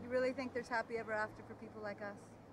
You really think there's happy ever after for people like us?